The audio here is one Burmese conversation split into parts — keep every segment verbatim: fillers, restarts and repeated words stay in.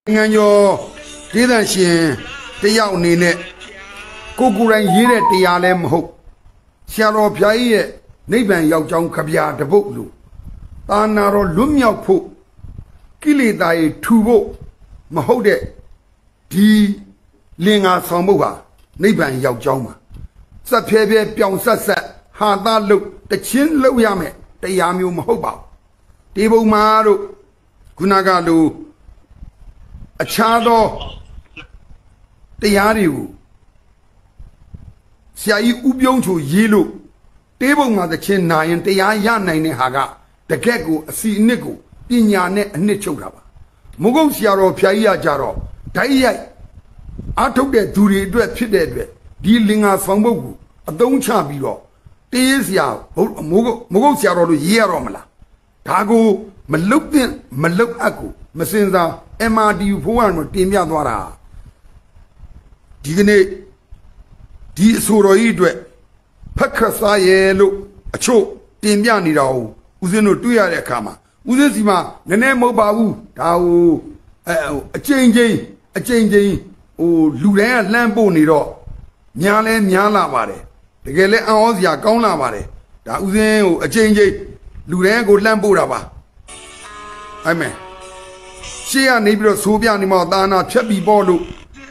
Yo, didn't she? The young Nene Kukuran Yere, the Alem Hope. Sharo Piae, Naban Yao Jong Kabia, the Boklu. Anaro Lumia Po. Kili Dai Tubo. Mahode. Di Linga Samoa. Naban Yao Joma. Sapebe Pion Sasa. Hada look. The chin low yame. The Yamu Mahoba. Debo Maru. Kunagalu. A chado the Yariu. Siai Ubion to Yilu. Table mother chin nine, the Yan Haga, the Gecko, a sea nickel, Inyane and Nichogaba. Mogo Siaro Piaia Jaro, Dai. I took that to the dread pitted, dealing us from Mogu, a don't chabiro. This ya, Mogo Siaro Yeromala. Tago, Malupin, Malup Aku, Masinza. M R D Puan, Timia Dwara. Digene Di Suroidwe Pakasaye look a cho, Timiani Rao, Uzino Tuya Kama, Uzima, the name of Babu, Tao, a changing, a changing, oh, Luran Lambo Niro, Nyale Nyala Vare, the Gale Aozia Gona Vare, Tauzen, a changing, Luran go Lambo Raba. Amen. She and neighbor Subia Nimadana, Chabi Bolu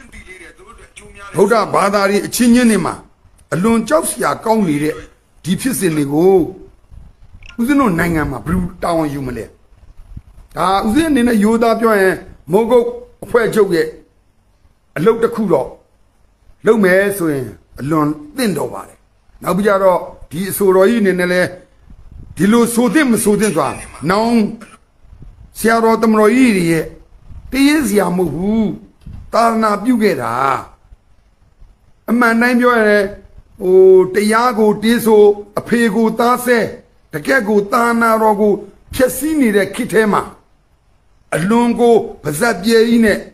Hoda Badari, Chinyanima, alone Josia, Conley, deep in the go. Who's no Nangama, brute down human. Ah, within in a Yoda Joy, Mogo, where Joe, a low the Kudo, low mess, alone, then over. Now we are the Soroin in the Dilo Sodim Sodin, now. Siaro Tamroiri, the is Yamu, Tarna Bugera. A man named your oh, the Yago Diso, a Pego Tase, the Gago Tana Rogo, Chessini de Kitema, a Lungo, Pazabie,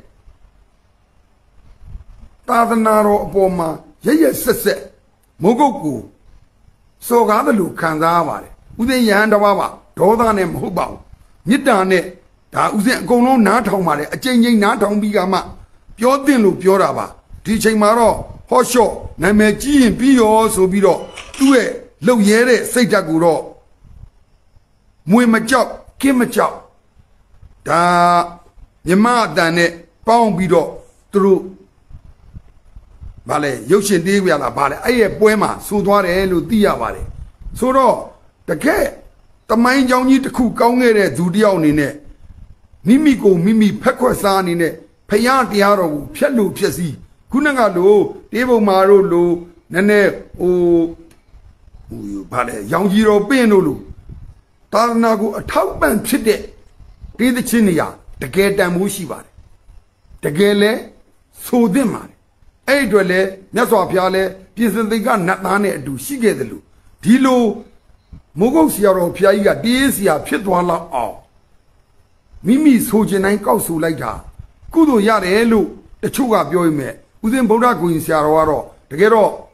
Tadanaro Boma, yes, Mogoku. So Gadalu Kandavari, Ude Yandawa, Dodanem Hubao. Nidane, da Uzen Gono Natomare, a changing Natom Bigama, Piotin Pioraba, teaching Maro, Hosho, Nameji and Pio, so Biro, Tue, Low Yere, Setaguro, Muimachop, Kimachop, da Yama Dane, Pound Bido, through Vale, Yoshin Divia Vale, Aye Poema, Sudware, Ludia Vale. So, the cat. The mind young need to cook on it, do the own in it. Mimico, Mimi, Pequasan in it, Payan Tiaro, Pialo Piasi, Kunangalo, Devo Maro Lo, Nene, O Pale, Young Hero Benolu, Tarnago, a towman chide, did the Chinia, the gate and Mushiva. The gale, so demar. Adrele, Naso Piale, Pieces they got not none do, she get the loo. Dilo. Mogo Siaro Piaia, Desia, Pitwala, all. Mimi Sojan and Kausu like that. Kudo Yare Elu, the Chuga Bioime, within Bodago in Siaro, the Gero.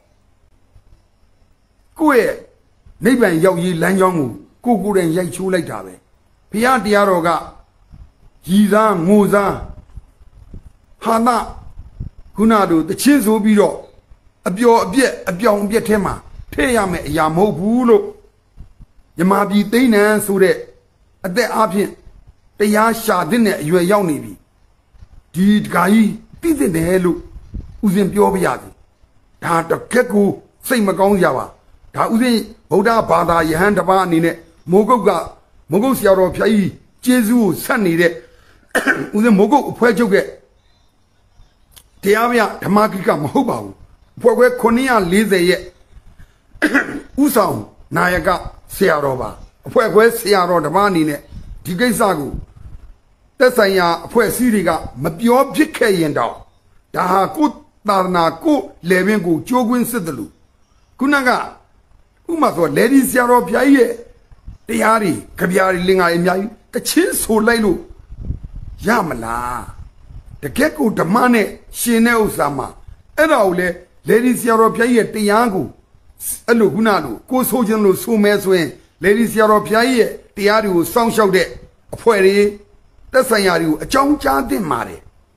Kue, Naban Yawi Lanyangu, Kuku and Yachu like that. Pia Diaroga, Giza, Moza, Hana, Kunado, the Chizu Biro, a bio, a bit, a beyond Biatema, Teyame, Yamo Bulo. Yamabi Dana Sure at the Appian, the Yasha dinner you are young navy. Did Gai, did the Helu, Uzin Piobiati. Ta the Keku, say Magong Yawa. Ta Uzi, Oda Bada, Yahandaban in it, Mogoga, Mogosiaro Pai, Jesu, Sunny de Uzin Mogo, Puejoge. Tiavia, Tamakika, Mohobao, Pogue Konia Lize yet. Usao, Nayaga. Siarova, a poor West Siaro the Manine, Tigazagu. That's a ya, a poor Siriga, Mapio Pique and dog. Daha good Darna go, Levengo, Jogwin Sidelu. Kunaga, Umazo, Lady Siaro Piaye, the Yari, Kabiari Linga in Yai, the chins who lailu. Yamala, the Gecko, the money, Shineo Sama, Eraule, Lady Siaro Piaye, the Yangu. Hello, Gunado, go Sojan Lu Sumes, Ladies Yaropiae, the Aru, Sound Show de, a poere, the Sayari, a John Chan de Mare,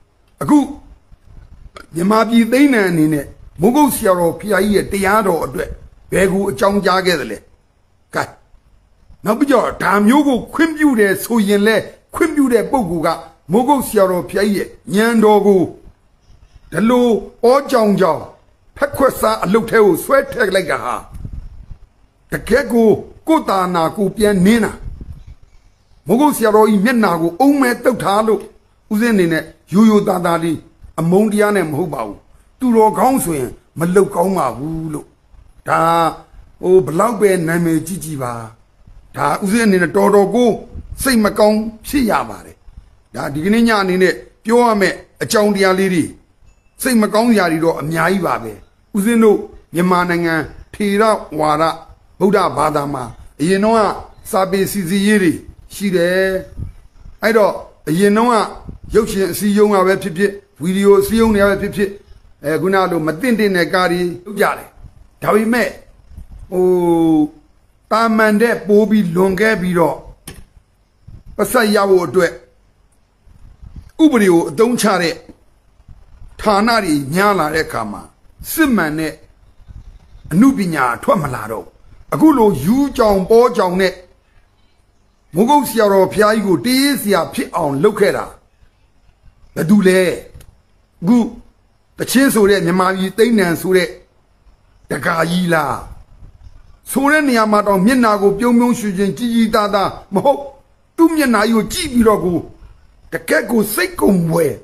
အခုမြန်မာပြည်သိန်းနံအနေနဲ့မိုးကုတ်ဆရာတော်ဖျားကြီးရဲ့တရားတော်အတွက်ဘယ်ကိုအကြောင်းကြားခဲ့သလဲကဲနောက်ပြီးတော့ဒါမျိုးကိုခွင့်ပြုတယ်ဆိုရင်လဲခွင့်ပြုတဲ့ပုဂ္ဂိုလ်ကမိုးကုတ်ဆရာတော်ဖျားကြီးရဲ့ဉာဏ်တော်ကိုဒီလိုဩကြောင်ကြောင်ဖက်ခွက်စားအလုတ်ထဲကိုဆွဲထည့်လိုက်တာဟာတကယ်ကိုကိုတာနာကိုပြန်နင်းတာမိုးကုတ်ဆရာတော်ကြီးမျက်နာကိုအုံမဲတုတ်ထားလို့ဦးစင်းအနေနဲ့ရိုးရိုးသားသားလေးအမုန်းတရားနဲ့မဟုတ်ပါဘူးသူတော်ကောင်းဆိုရင်မလုတ်ကောင်းပါဘူးလို့ဒါဟိုဘလောက်ပဲနာမည်ကြီးကြီးပါဒါဦးစင်းအနေနဲ့တော်တော်ကိုစိတ်မကောင်းဖြစ်ရပါတယ်ဒါဒီကနေ့ညအနေနဲ့ပြောရမယ့်အကြောင်းတရားလေးတွေစိတ်မကောင်းစရာတွေတော့အများကြီးပါပဲဦးစင်းတို့မြန်မာနိုင်ငံထေရဝါဒဗုဒ္ဓဘာသာမှာအရင်တော့စာပေစီစီရေးတွေရှိတယ်အဲ့တော့အရင်တော့ရုပ်ရှင်အစည်းအရုံးကပဲဖြစ်ဖြစ်ဗီဒီယိုအစည်းအရုံးတွေပဲဖြစ်ဖြစ်အဲခုနလိုမသိမ့်တဲ့ကားတွေလုပ်ကြတယ်ဒါပေမဲ့ဟိုတာမန်တဲ့ပိုးပြီးလွန်ခဲ့ပြီးတော့ပတ်ဆက်ရဖို့အတွက်ဥပဒေကိုအသုံးချတဲ့ဌာနတွေများလာတဲ့အခါမှာစစ်မှန်တဲ့အမှုပညာထွက်မလာတော့အခုလိုယူကြောင်ပေါ်ကြောင်နဲ့မိုးကုတ်ဆရာတော်ဖျားကြီးကိုတေးဆရာဖြစ်အောင်လုပ်ခဲ့တာဘယ်သူလဲအခုတချင်းဆိုတဲ့မြန်မာပြည်သိန်းနံဆိုတဲ့တကာကြီးလားဆိုတဲ့နေရာမှာတော့မျက်နာကိုပြုံးပြုံးရွှေချင်းကြီးကြီးသားသားမဟုတ်သူ့မျက်နာကြီးကိုကြည့်ပြီးတော့ကိုတကက်ကိုစိတ်ကုန်ဝဲ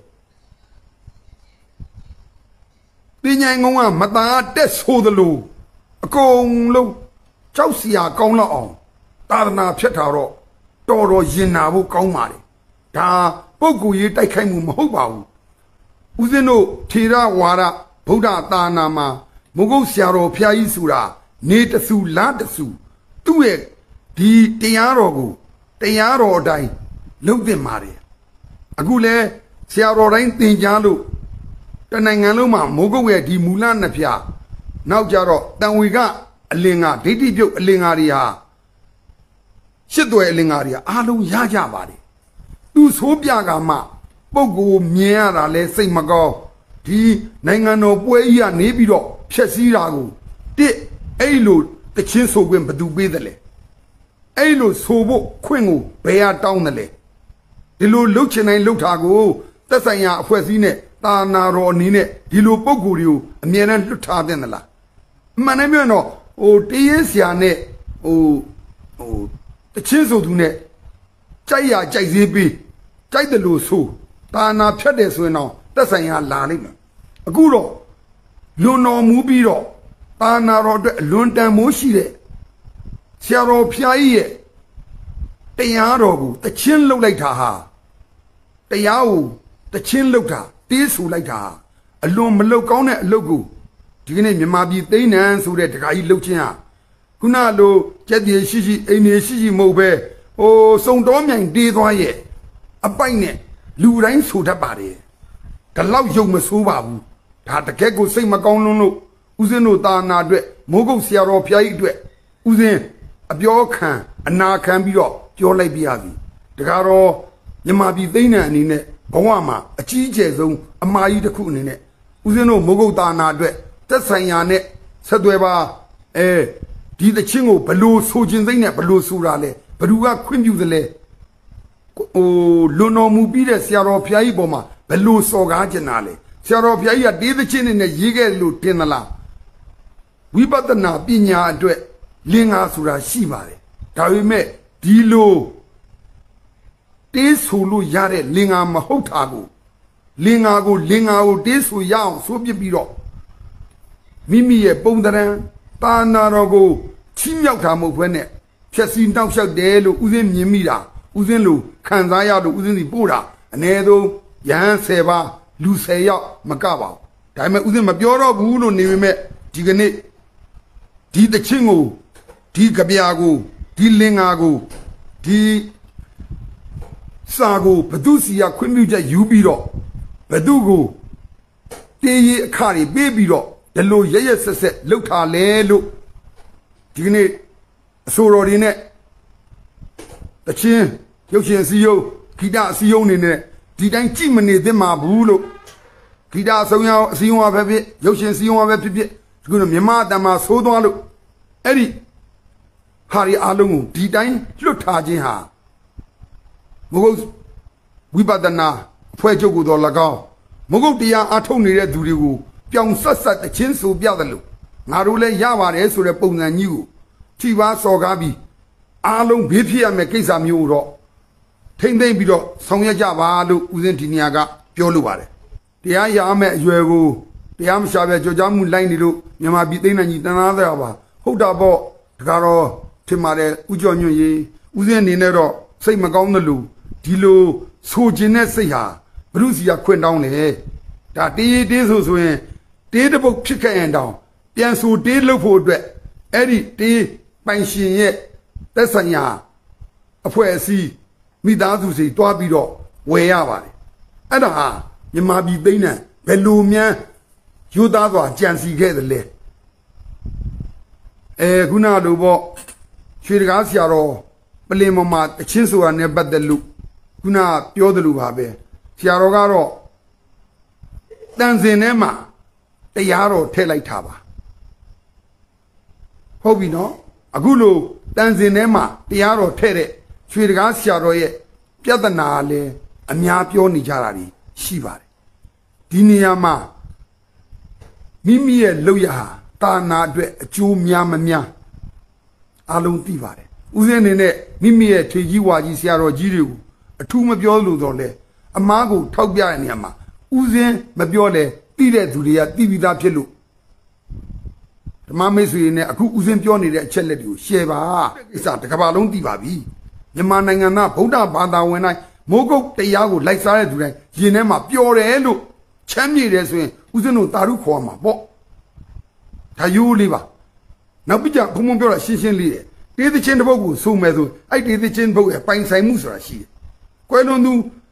ပညာငုံကမသားတက်ဆိုသလိုအကုန်လုံးကြောက်စရာကောင်းတော့အောင်သာသနာဖြတ်တာတော့တော်တော်ရင်နာဖို့ကောင်းပါလေဒါပုဂ္ဂိုလ်ရေးတိုက်ခိုက်မှုမဟုတ်ပါဘူးဦးဇင်းတို့ထေရဝါဒဗုဒ္ဓသာနာမှာမိုးကုတ်ဆရာတော်ဖျားကြီးဆိုတာနေတဆူလားတဆူသူ့ရဲ့ဒီတရားတော်ကိုတရားတော်အတိုင်းလုပ်သင့်ပါတယ်အခုလဲဆရာတော်တိုင်းသင်ကြားလို့တနိုင်ငံလုံးမှာမိုးကုတ်ရဲ့ဒီမူလနှစ်ဖြာနောက်ကြတော့တန်ဝေကအလင်္ကာဒိဋ္ဌိပြုတ်အလင်္ကာတွေဟာရှစ်သွဲအလင်္ကာတွေဟာအားလုံးရကြပါတယ်သူဆိုးပြကမှပုဂ္ဂိုလ်မြင်ရတာလဲစိတ်မကောင်းဒီနိုင်ငံတော်ပွဲကြီးကနေပြီးတော့ဖြက်စီးတာကိုတစ်အဲ့လိုတချင်းဆိုခွင့်ဘသူပေးတယ်လဲအဲ့လိုဆိုဖို့ခွင့်ကိုဘယ်ကတောင်းတယ်လဲဒီလိုလှုပ်ချင်တိုင်းလှုပ်တာကိုသက်ဆိုင်ရာအဖွဲ့အစည်းနဲ့တာနာတော်အနေနဲ့ဒီလိုပုံကိုယ်တွေကိုအမြဲတမ်းလွတ်ထားတဲ့သလားအမှန်တမ်းပြောရင်တော့ဟိုတရေဆရာနဲ့ဟိုဟိုတချင်းဆိုသူနဲ့ကြိုက်ရကြိုက်သေးပြီးကြိုက်တယ်လို့ဆိုတာနာဖြတ်တယ်ဆိုရင်တော့သက်ဆိုင်ရာလာလိမ့်မယ်အခုတော့လွန်တော်မူပြီးတော့တာနာတော်အတွက်အလွန်တန်မိုးရှိတဲ့ဆရာတော်ဖျားကြီးရဲ့တရားတော်ကိုတချင်းလှုပ်လိုက်တာဟာတရားကိုတချင်းလှုပ်တာတေးဆူလိုက်တာအလွန်မလှုပ်ကောင်းတဲ့အလုပ်ကိုဒီကနေ့မြန်မာပြည်သိန်းနံဆိုတဲ့တခါကြီးလှုပ်ခြင်းဟာခုနလိုကြက်တည်ရှိရှိအိမ်နေရှိရှိမဟုတ်ပဲဟိုစုံတော်မြိုင်တေးသွားရဲ့အပိုက်နဲ့လူတိုင်းဆိုတတ်ပါတယ်ဒါလောက်ယုံမဆိုးပါဘူးဒါတကယ်ကိုစိတ်မကောင်းလုံးလို့ဦးဇင်းတို့တာနာအတွက်မိုးကုတ်ဆရာတော်ဖျားကြီးအတွက်ဦးဇင်းအပြောခံအနာခံပြီးတော့ပြောလိုက်ပြရစီတကားတော့မြန်မာပြည်သိန်းနံအနေနဲ့ဘဝမှာအကြီးအကျယ်ဆုံးအမားကြီးတစ်ခုအနေနဲ့ဦးဇင်းတို့မိုးကုတ်တာနာအတွက်သက်ဆိုင်ရာနဲ့ဆက်သွယ်ပါအဲဒီတချင်းကိုဘလို့ဆိုခြင်းစိတ်နဲ့ဘလို့ဆိုတာလဲဘသူကခွင့်ပြုသလဲဟိုလွန်တော်မူပြီးတဲ့ဆရာတော်ဖျားကြီးပေါ်မှာဘလို့စော်ကားကျင်တာလဲဆရာတော်ဖျားကြီးကတေးသချင်းနဲ့ရေးခဲ့လို့တင်သလားဝိပဿနာပညာအတွက်လင်္ကာဆိုတာရှိပါတယ်ဒါပေမဲ့ဒီလိုတေးဆိုလို့ရတဲ့လင်္ကာမဟုတ်တာကိုလင်္ကာကိုလင်္ကာကိုတေးဆိုရအောင်ဆိုပြပြီးတော့မိမိရဲ့ပုံသဏ္ဍာန်တာနာတော်ကိုချီးမြှောက်တာမဟုတ်ဘဲနဲ့ဖြက်စီးနှောက်ယှက်တယ်လို့ဦးဇင်းမြင်မိတာဦးဇင်းလိုခံစားရလို့ဦးဇင်းစီပို့တာအ ਨੇ ဆုံးရဟန်းဆယ်ပါးလူဆယ်ယောက်မကပါဘူးဒါပေမဲ့ဦးဇင်းမပြောတော့ဘူးလို့နေပေမဲ့ဒီကနေ့ဒီတချင်းကိုဒီကြပြာကိုဒီလင်္ကာကိုဒီစာကိုဘသူစီကခွင့်ပြုချက်ယူပြီးတော့ဘသူကိုတေးရအခါတွေပေးပြီးတော့ဒီလိုရရဆက်ဆက်လှုပ်ထားလဲလို့ဒီကနေ့အဆိုတော်တွေနဲ့တချင်းရုပ်ရှင်အစည်းအရုံးဂီတအစည်းအရုံးနေနဲ့ဒီတိုင်းကြည့်မနေသင့်ပါဘူးလို့ဂီတအဆုံးရောအစည်းအဝေးပဲဖြစ်ရုပ်ရှင်စည်းဝေးပဲဖြစ်ဖြစ်ဒီကုမြန်မာအတန်မှာသိုးသွားလို့အဲ့ဒီဟာရီအားလုံးကိုဒီတိုင်းလွတ်ထားခြင်းဟာမဟုတ်ဝိပဿနာအဖွဲ့ချုပ်ကိုတော့၎င်းမဟုတ်တရားအထုတ်နေတဲ့သူတွေကိုပြောင်ဆက်ဆက်တချင်းဆိုပြတယ်လို့ငါတို့လည်းရပါတယ်ဆိုတဲ့ပုံစံကြီးကိုထိပါစော်ကားပြီးအားလုံးဘေးဖြစ်ရမယ့်ကိစ္စမျိုးတော့ထိမ့်သိမ့်ပြီးတော့ဆောင်ရွက်ကြပါလို့ဦးစင်းဒီနေရာကပြောလိုပါတယ်တရားရမယ့်အရွယ်ကိုတရားမရှာပဲကြောကြားမှုလိုက်နေလို့မြန်မာပြည်သိန်းနိုင်ကြီးတန်းသားရပါဟုတ်တာပေါ့တကားတော့ထင်ပါတယ်ဥကြော်ညွန့်ရေးဦးစင်းအနေနဲ့တော့စိတ်မကောင်းသလိုဒီလိုဆိုခြင်းနဲ့စိတ်ဟာဘုရုစီကခွင့်တောင်းတယ်ဒါတေးတေးဆိုဆိုရင်တေးတစ်ပုတ်ဖြစ်ခဲ့ရင်တောင်ပြန်ဆိုတေးလုပ်ဖို့အတွက်အဲ့ဒီတေးပိုင်ရှင်ရဲ့သက်ဆိုင်ရာအဖွဲ့အစည်းမိသားစုစီတွားပြီးတော့ဝယ်ရပါတယ်အဲ့ဒါဟာမြန်မာပြည်သိန်းနဲ့ဘယ်လိုများယူသားစွာကြံစီခဲ့တယ်လဲအဲခုနလိုပေါ့ရွှေတကားဆရာတော်ပလင်ပေါ်မှာတချင်းဆိုတာနဲ့ပတ်သက်လို့ခုနပြောတယ်လို့ပါပဲဆရာတော်ကတော့တန်စင်ထဲမှာတရားတော်ထည့်လိုက်တာပါဟုတ်ပြီနော်အခုလိုတန်စင်ထဲမှာတရားတော်ထည့်တဲ့ရွှေတကားဆရာတော်ရဲ့ပြဿနာလည်းအများပြောနေကြတာရှိပါတယ်ဒီနေရာမှာမိမိရဲ့လောက်ရဟာတာနာအတွက်အကျိုးများမများအလုံးသိပါတယ်ဦးစင်းအနေနဲ့မိမိရဲ့ထေကြီးဝါကြီးဆရာတော်ကြီးတွေကိုအထူးမပြောလို့တော့လေအမားကိုထောက်ပြတဲ့နေရာမှာဦးစင်းမပြောလဲသိတဲ့သူတွေကသိပြီးသားဖြစ်လို့ဓမ္မမိတ်ဆွေနဲ့အခုဦးစင်းပြောနေတဲ့အချက်လက်တွေကိုရှယ်ပါကိစ္စတစ်ကမ္ဘာလုံးသိပါပြီမြန်မာနိုင်ငံသားဗုဒ္ဓဘာသာဝင်တိုင်းမိုးကုတ်တရားကိုလိုက်စားတဲ့သူတိုင်းရင်ထဲမှာပျော်တယ်လို့ချမ်းမြေတယ်ဆိုရင်ဦးစင်းတို့တာရုခေါ်မှာပေါ့ဒါရိုးလေးပါနောက်ပြကြဘုံဘုံပြောတာရှင်းရှင်းလေးတယ်တေးသချင်းတစ်ပုဒ်ကိုစုံမယ်ဆိုအဲ့တေးသချင်းတစ်ပုဒ်ရဲ့ပိုင်ဆိုင်မှုဆိုတာရှိတယ်ကွယ်လွန်သူ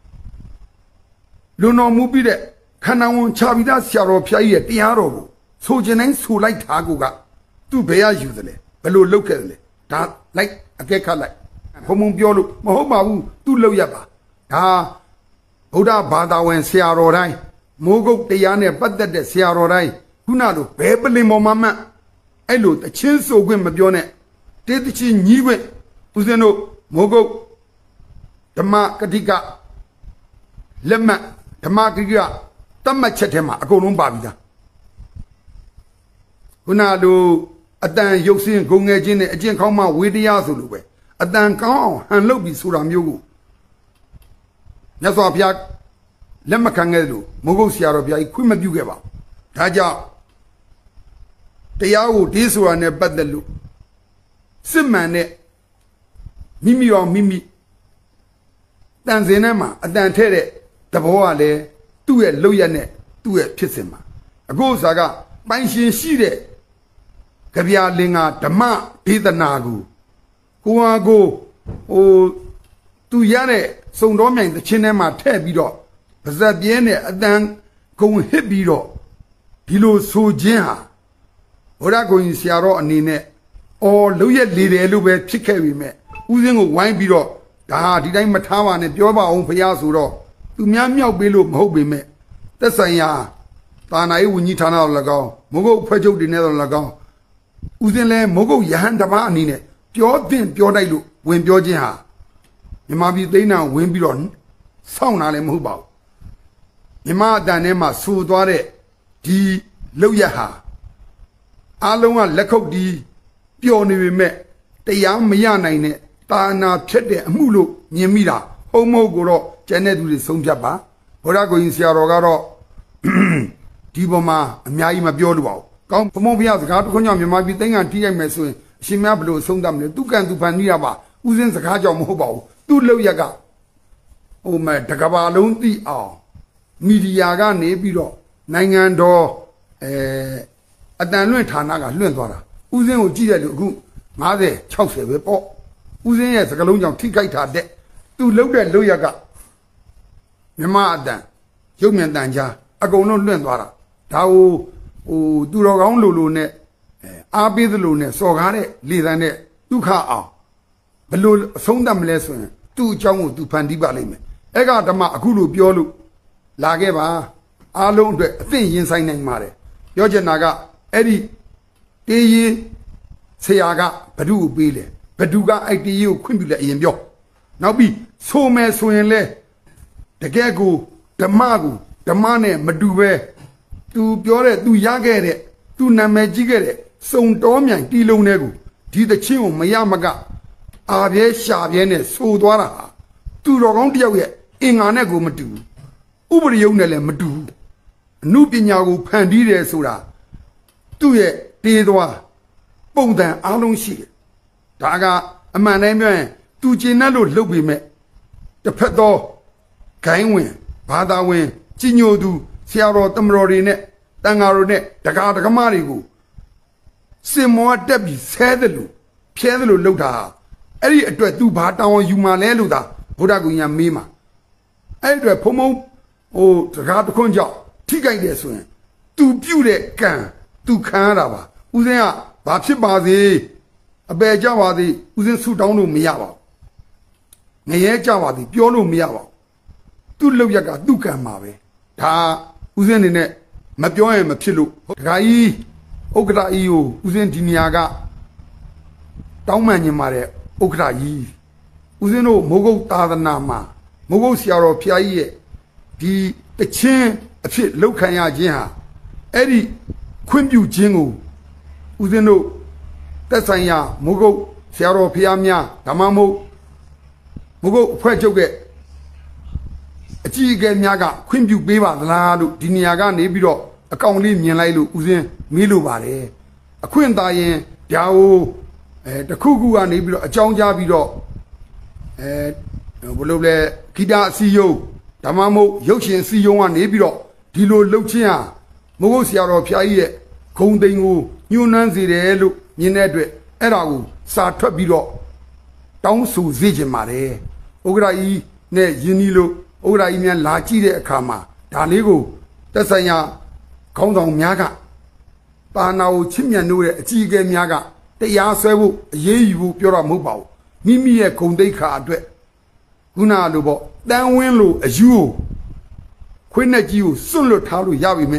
လွန်တော်မူပြီးတဲ့ခန္ဓာဝန်ချပြီးသားဆရာတော်ဖျားကြီးရဲ့တရားတော်ကိုဆိုခြင်းတိုင်းဆိုလိုက်တာကိုကသူ့ဘယ်ရယူသလဲဘယ်လိုလုပ်ခဲ့သလဲဒါလိုက်အကဲခတ်လိုက်ဘုံဘုံပြောလို့မဟုတ်ပါဘူးသူ့လောက်ရပါဒါဗုဒ္ဓဘာသာဝင်ဆရာတော်တိုင်းမိုးကုတ်တရားနဲ့ပတ်သက်တဲ့ဆရာတော်တိုင်းခုနလိုဘဲပလင်ပေါ်မှာမှအဲ့လိုတချင်းဆိုခွင့်မပြောနဲ့တေးတချင်းညီးခွင့်ဦးဇင်းတို့မိုးကုတ်ဓမ္မကတိကလက်မှတ်ဓမ္မကတိကတတ်မှတ်ချက်ထဲမှာအကုန်လုံးပါပြီသားခုနလိုအတန်ရုပ်စင်းဂုံငယ်ချင်းနဲ့အကျင့်ခေါင်းမှဝေတရားဆိုလိုပဲအတန်ကောင်းအောင်ဟန်လုပ်ပြီးဆိုတာမျိုးကိုမြတ်စွာဘုရားလက်မခံခဲ့လို့မိုးကုတ်ဆရာတော်ဘုရားကြီးခွင့်မပြုခဲ့ပါဘူးဒါကြောင့်တရားကိုဒီဆိုတာနဲ့ပတ်သက်လို့စစ်မှန်တဲ့မိမိရောမိမိတန်စင်ထဲမှာအတန်ထဲတဲ့သဘောကလည်းသူ့ရဲ့လောက်ရနဲ့သူ့ရဲ့ဖြစ်စဉ်မှာအခုဥစားကပိုင်ရှင်ရှိတဲ့ကြပြလင်္ကာဓမ္မဒေသနာကိုကိုဟာကိုဟိုသူရတဲ့စုံတော်မြိုင်တခြင်းထဲမှာထည့်ပြီးတော့ပါဇက်ပြင်းနဲ့အတန်ဂုံဟစ်ပြီးတော့ဒီလိုဆိုခြင်းဟာဘုရားကိုရင်ဆရာတော်အနေနဲ့အော်လုံရက်လေတယ်လို့ပဲဖြစ်ခဲ့ပြီမဲ့ဦးစင်းကိုဝိုင်းပြီးတော့ဒါဟာဒီတိုင်းမထားပါနဲ့ပြောပါအောင်ဖရားဆိုတော့သူများမြောက်ပေးလို့မဟုတ်ပေမဲ့သက်ဆိုင်ရာတာနာရေးဝန်ကြီးဌာနတော်၎င်းမိုးကုတ်ဖွဲ့ချုပ်တွေနဲ့တော်၎င်းဦးစင်းလဲမိုးကုတ်ရဟန်းတပါးအနေနဲ့ပြောသင့်ပြောတိုက်လို့ဝင်ပြောခြင်းဟာမြန်မာပြည်သိန်းနာဝင်ပြီးတော့စောင့်တာလည်းမဟုတ်ပါဘူးမြန်မာအတန်ထဲမှာဆူသွားတဲ့ဒီလောက်ရဟာအားလုံးကလက်ခုပ်တီးပျော်နေပေမဲ့တရားမရနိုင်တဲ့တာနာဖြစ်တဲ့အမှုလို့မြင်မိတာဟုတ်မဟုတ်ကိုတော့ကျန်တဲ့သူတွေဆုံးဖြတ်ပါဘုရားကိုရင်ဆရာတော်ကတော့ဒီပေါ်မှာအများကြီးမပြောလို့ပါဘူးကောင်းဘုံဘုရားစကားတစ်ခွန်းကြောင့်မြန်မာပြည်သိန်းကထိရိုက်မယ်ဆိုရင်အရှင်များဘယ်လိုဆုံးသတ်မလဲသူကံသူဖန်နေရပါဥစဉ်စကားကြောင့်မဟုတ်ပါဘူးသူ့လောက်ရကဟိုမဲ့တကဘာလုံးသိအောင်မီဒီယာကနေပြီးတော့နိုင်ငံတော်အဲအတန်လွင့်ဌာနကလွင့်သွားတာဥစဉ်ကိုကြည့်ရလို့အခု၅၀၆၀ပဲပေါ့ဥစဉ်ရဲ့စကလုံးကြောင့်ထိခိုက်တာတဲ့သူလှုပ်တဲ့လှုပ်ရကမြမအတန်ရုပ်မြန်တန်ကြားအကုန်လုံးလွင့်သွားတာဒါဟိုဟိုသူတော်ကောင်းလိုလိုနဲ့အားပေးသလိုနဲ့စော်ကားတဲ့လေသံနဲ့ဒုက္ခအောင်ဘယ်လိုအဆုံးသတ်မလဲဆိုရင်သူ့အကြောင်းကိုသူဖန်တီးပါလိမ့်မယ်အဲ့ကဓမ္မအခုလိုပြောလို့လာခဲ့ပါအားလုံးအတွက်အသင့်ရင်ဆိုင်နိုင်ပါတယ်ပြောချင်တာကအဲ့ဒီတေးရင်ဆရာကဘဒုကိုပေးလေဘဒုကအဲ့တေးရင်ကိုခွင့်ပြုလဲအရင်ပြောနောက်ပြီးဆိုမယ်ဆိုရင်လဲတကယ်ကိုဓမ္မကိုဓမ္မနဲ့မတူပဲသူပြောတဲ့သူရခဲ့တဲ့သူနာမည်ကြီးခဲ့တဲ့စုံတော်မြိုင်တီလုံးတဲ့ကိုဒီသချင်းကိုမရမကအာပြဲရှာပြဲနဲ့ဆိုသွားတာသူတော်ကောင်းတယောက်ရဲ့အင်္ဂါနဲ့ကိုမတူဥပရိယုံနဲ့လည်းမတူအမှုပညာကိုဖန်တီးတယ်ဆိုတာသူ့ရဲ့တေးသွားပုံစံအားလုံးရှိတယ်ဒါကအမှန်တမ်းပြောရင်သူကျင်တတ်လို့လှုပ်ပေမဲ့တစ်ဖက်သောဂိုင်းဝင်ဘာသာဝင်ကြီးညိုသူဆရာတော်တမတော်တွေနဲ့တန်ဃာတော်နဲ့ဒကာဒကမတွေကိုစင်မောတက်ပြီးဆဲတယ်လို့ဖြဲတယ်လို့လှုပ်တာအဲ့ဒီအတွက်သူဘာတောင်းယူမှလဲလို့သာဘုရားကုညာမေးမှာအဲ့ဒီအတွက်ဖုံဖုံဟိုဒကာတခွန်းကြောင့်ထိကြိုက်တယ်ဆိုရင်သူပြုတ်တဲ့ကံသူခံရတာပါဦးစင်းကဘာဖြစ်ပါစေအပေကြပါသည်ဦးစင်းဆူတောင်းလို့မရပါဘူးငရဲကြပါသည်ပြောလို့မရပါဘူးသူ့လောက်ရက်ကသူ့ကံမှာပဲဒါဦးစင်းအနေနဲ့မပြောရင်မဖြစ်လို့ဒကာကြီးဥက္ကဋ္ဌကြီးကိုဦးစင်းဒီနေရာကတောင်းပန်နေမှာတဲ့ဥက္ကဋ္ဌကြီးဦးစင်းတို့မိုးကုတ်သာသနာမှာမိုးကုတ်ဆရာတော်ဖျားကြီးရဲ့ဒီတချင်းအဖြစ်လောက်ခံရခြင်းဟာအဲ့ဒီခွင့်ပြုခြင်းကိုဦးဇင်းတို့သက်ဆိုင်ရာမိုးကုတ်ဆရာတော်ဖျားများဓမ္မမို့မိုးကုတ်အဖွဲ့ချုပ်ကအကြီးအကဲများကခွင့်ပြုပေးပါသလားလို့ဒီနေရာကနေပြီးတော့အကောင့်လေးမြင်လိုက်လို့ဦးဇင်းမေးလို့ပါတယ်အခွင့်သာရင်ဒါကိုအဲတခုခုကနေပြီးတော့အကြောင်းကြားပြီးတော့အဲဘယ်လိုလဲဂီတအစီယုံဓမ္မမို့ရုပ်ရှင်စီယုံကနေပြီးတော့ဒီလိုလှုပ်ခြင်းဟာမိုးကုတ်ဆရာတော်ဖျားကြီးရဲ့ဂုံသိန်းကိုညှိုးနှမ်းစေတယ်လို့မြင်တဲ့အတွက်အဲ့ဒါကိုစာထွက်ပြီးတော့တောင်းဆိုစေချင်ပါတယ်ဥက္ကဋ္ဌကြီးနဲ့ယင်းဒီလို့ဥက္ကဋ္ဌကြီးများလာကြည့်တဲ့အခါမှာဒါလေးကိုသက်ဆိုင်ရာခေါင်းဆောင်များကတာနာကိုချစ်မြတ်လို့တဲ့အကြီးအကဲများကတရားဆွဲဖို့အရေးယူဖို့ပြောတာမဟုတ်ပါဘူးမိမိရဲ့ဂုံတိတ်ခါအတွက်ခုနလိုပေါ့တန်းဝင်းလိုအယူကိုခွေးနဲ့ကြီးကိုစွန့်လွတ်ထားလို့ရပြီမဲ့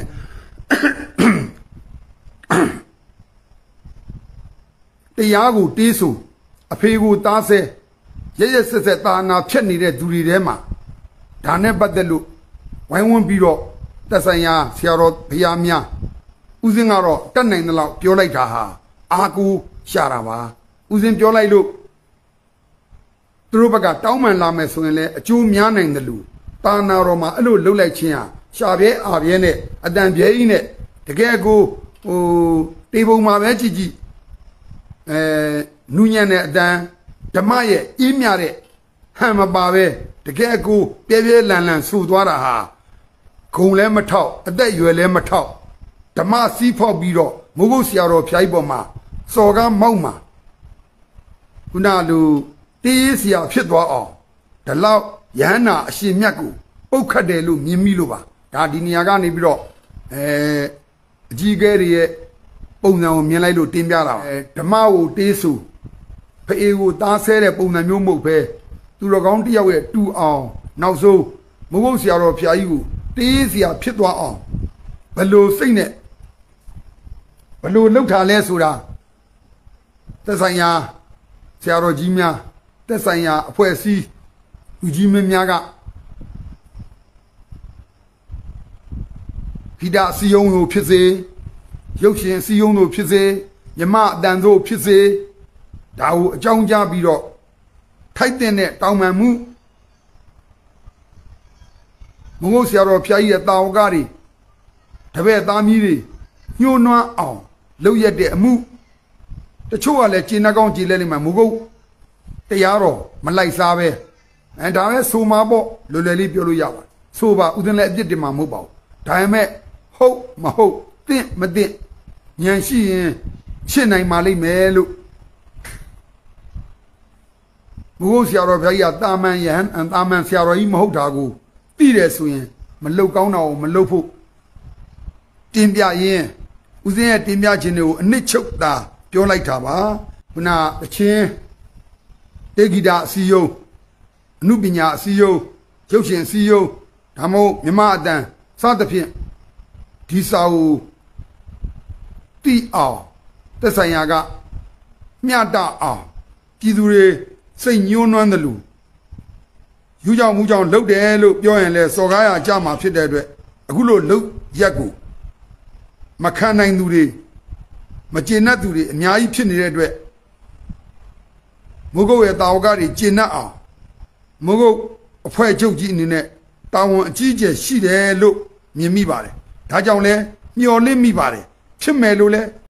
တရားကိုတေးဆိုအဖေကိုသားဆဲရရဆက်ဆက်တာနာဖြတ်နေတဲ့သူတွေထဲမှာဒါနဲ့ပတ်သက်လို့ဝိုင်းဝန်းပြီးတော့သက်ဆိုင်ရာဆရာတော်ဘုရားများဦးစင်းကတော့တက်နိုင်တဲ့လောက်ပြောလိုက်တာဟာအာကိုရှာတာပါဦးစင်းပြောလိုက်လို့သူတို့ဘက်ကတောင်းပန်လာမယ်ဆိုရင်လည်းအကျိုးများနိုင်တယ်လို့တာနာတော်မှာအဲ့လိုလှုပ်လိုက်ခြင်းဟာရှာပြဲအာပြဲနဲ့အတန်ပြဲကြီးနဲ့တကယ်ကိုဟိုတေပုံမှာပဲကြည့်ကြည့်အဲနူးညံ့တဲ့အတန်ဓမ္မရဲ့အေးမြတဲ့ဟန်မပါပဲတကယ်ကိုပြဲပြဲလန်လန်ဆူသွားတာဟာဂုံလည်းမထောက်အသက်ရွယ်လည်းမထောက်ဓမ္မစီးဖောက်ပြီးတော့မိုးကုတ်ဆရာတော်ဖျားကြီးပေါ်မှာစော်ကားမောက်မှာခုနလူတေးဆရာဖြစ်သွားအောင်ဒီလောက်ရဟန္တာအရှင်မြတ်ကိုပုတ်ခတ်တယ်လို့မြင်မိလို့ပါဒါဒီနေရာကနေပြီးတော့အဲအကြီးအကဲတွေရဲ့ပုံစံကိုမြင်လိုက်လို့တင်ပြတာအဲဓမ္မကိုတေးဆူဖအေကိုသားဆဲတဲ့ပုံစံမျိုးမဟုတ်ပဲသူတော်ကောင်းတယောက်ရဲ့တူအောင်နောက်ဆုံးမိုးကုတ်ဆရာတော်ဖျားကြီးကိုတေးဆရာဖြစ်သွားအောင်ဘလို့စိတ်နဲ့ဘလို့လှုပ်ထားလဲဆိုတာသက်ဆိုင်ရာဆရာတော်ကြီးများသက်ဆိုင်ရာအဖွဲ့အစည်းလူကြီးမင်းများကဂီတအစည်းအရုံးကိုဖြစ်စေရုပ်ရှင်အစည်းအရုံးတို့ဖြစ်စေမြမအတန်တို့ဖြစ်စေဒါကိုအကြောင်းကြားပြီးတော့ထိုက်တဲ့တောင်းပန်မှုမုံဆရာတော်ဖျားကြီးရဲ့တာဝကတွေတပည့်သားမီးတွေညှိုးနွမ်းအောင်လုပ်ရတဲ့အမှုတချို့ကလည်းကျင်နှကောင်းကြည်လဲနေမှာမုကုတ်တရားတော်မလိုက်စားပဲအဲဒါပဲဆိုမှာပေါ့လွယ်လွယ်လေးပြောလို့ရပါဆိုပါဥဒင်းလည်းအပြစ်တင်မှာမဟုတ်ပါဘူးဒါပေမဲ့ဟုတ်မဟုတ်တင့်မတင့်ဉာဏ်ရှိရင်ရှင်းနိုင်ပါလိမ့်မယ်လို့မုကုတ်ဆရာတော်ဖျားကြီးကတာမန်ယဟန်တာမန်ဆရာတော်ကြီးမဟုတ်တာကိုသိတယ်ဆိုရင်မလုတ်ကောင်းတာကိုမလုတ်ဖို့တင်ပြရင်ဦးစင်းရဲ့တင်ပြခြင်းတွေကိုအနှစ်ချုပ်တာပြောလိုက်တာပါခုနအချင်းတေဂီတာအစည်းအရုံးအနုပညာအစည်းအရုံးရုပ်ရှင်အစည်းအရုံးဒါမှမဟုတ်မြမအတန်စသဖြင့်ဒီစာကိုတိအောင်သက်ဆိုင်ရာကမျှတအောင်ပြည်သူတွေစိတ်ညှိုးနွမ်းတယ်လို့ယူကြောင်မှုကြောင့်လှုပ်တယ်လို့ပြောရင်လဲစော်ကားရကြမှာဖြစ်တဲ့အတွက်အခုလို့လှုပ်ရက်ကိုမခံနိုင်သူတွေမကျေနပ်သူတွေအများကြီးဖြစ်နေတဲ့အတွက်မိုးကုတ်ရဲ့တာဝကတွေကျေနပ်အောင်မိုးကုတ်အဖွဲ့ချုပ်ကြီးအနေနဲ့တာဝန်အကြီးအကျယ်ရှိတယ်လို့မြင်မိပါတယ်ဒါကြောင့်လဲမျှော်လင့်မိပါတယ်ဖြစ်မယ်လို့လဲ